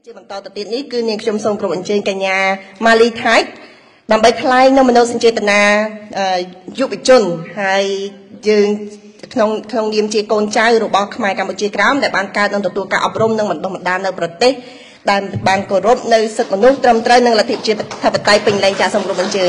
ជាបន្តទៅទៀតនេះគឺនាងខ្ញុំសូមគោរពអញ្ជើញកញ្ញា MALY THACH ដើម្បីថ្លែងនូវមនោសញ្ចេតនាយុវជនហើយយើងក្នុងនាមជាកូនចៅរបស់ខ្មែរកម្ពុជាក្រោមដែលបានកើតនិងទទួលការអប់រំនិងបណ្ដុះបណ្ដាលនៅប្រទេសដែលបានគោរពនៅសិទ្ធិមនុស្សត្រឹមត្រូវនិងលទ្ធិប្រជាធិបតេយ្យពេញលេញចាសសូមគោរពអញ្ជើញ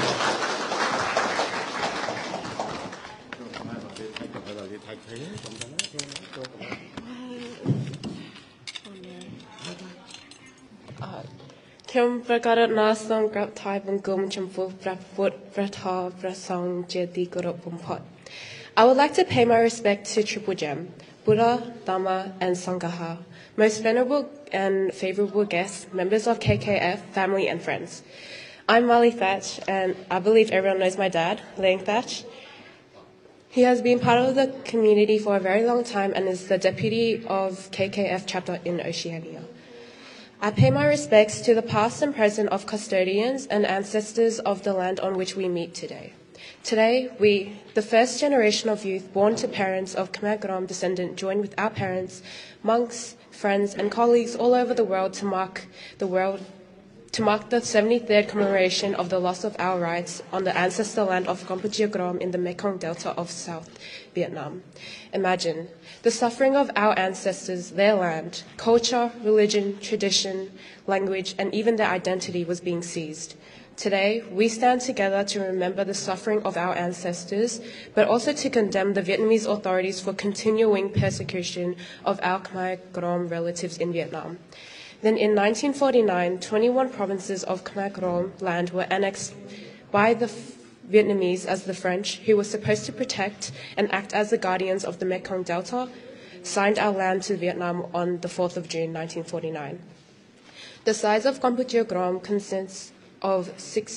ខ្ញុំប្រកាសណាសូមក្រាបថ្វាយបង្គំចំពោះព្រះពុទ្ធព្រះធម៌ព្រះសង្ឃជាទីគោរពបំផុត I would like to pay my respect to Triple Gem, Buddha, Dhamma, and Sangha, most venerable and favorable guests, members of KKF, family, and friends. I'm MALY THACH, and I believe everyone knows my dad, Lang Thach. He has been part of the community for a very long time and is the deputy of KKF chapter in Oceania. I pay my respects to the past and present of custodians and ancestors of the land on which we meet today. Today, we, the first generation of youth born to parents of Khmer Krom descendant, join with our parents, monks, friends, and colleagues all over the world to mark the 73rd commemoration of the loss of our rights on the ancestor land of Kampuchea-Krom in the Mekong Delta of South Vietnam. Imagine the suffering of our ancestors, their land, culture, religion, tradition, language, and even their identity was being seized. Today, we stand together to remember the suffering of our ancestors, but also to condemn the Vietnamese authorities for continuing persecution of our Khmer Krom relatives in Vietnam. Then in 1949, 21 provinces of Khmer Krom land were annexed by the Vietnamese as the French, who were supposed to protect and act as the guardians of the Mekong Delta, signed our land to Vietnam on the 4th of June 1949. The size of Kampuchea-Krom consists of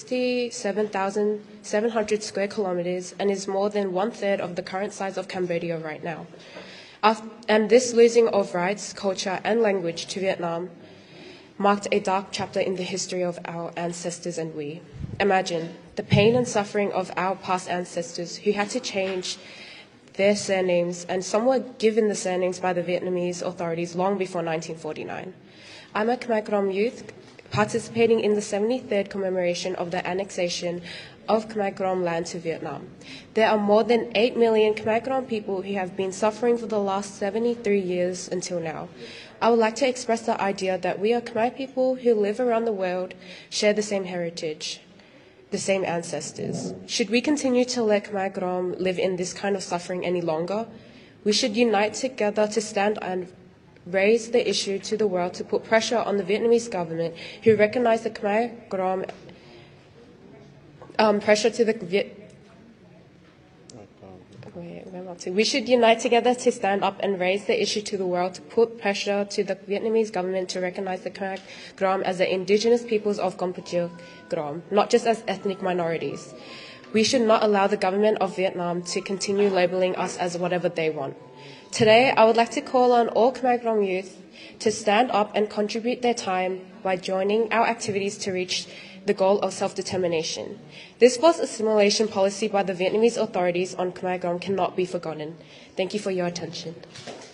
67,700 square kilometers and is more than 1/3 of the current size of Cambodia right now. And this losing of rights, culture, and language to Vietnam marked a dark chapter in the history of our ancestors and we. Imagine the pain and suffering of our past ancestors who had to change their surnames, and some were given the surnames by the Vietnamese authorities long before 1949. I'm a Khmer Krom youth participating in the 73rd commemoration of the annexation of Khmer Krom land to Vietnam. There are more than 8 million Khmer Krom people who have been suffering for the last 73 years until now. I would like to express the idea that we are Khmer people who live around the world, share the same heritage, the same ancestors. Should we continue to let Khmer Krom live in this kind of suffering any longer? We should unite together to stand and raise the issue to the world to put pressure on the Vietnamese government who recognize the Khmer Krom We should unite together to stand up and raise the issue to the world to put pressure to the Vietnamese government to recognize the Khmer Krom as the indigenous peoples of Kampuchea-Krom, not just as ethnic minorities. We should not allow the government of Vietnam to continue labeling us as whatever they want. Today, I would like to call on all Khmer Krom youth to stand up and contribute their time by joining our activities to reach the goal of self-determination. This forced assimilation policy by the Vietnamese authorities on Khmer Krom cannot be forgotten. Thank you for your attention.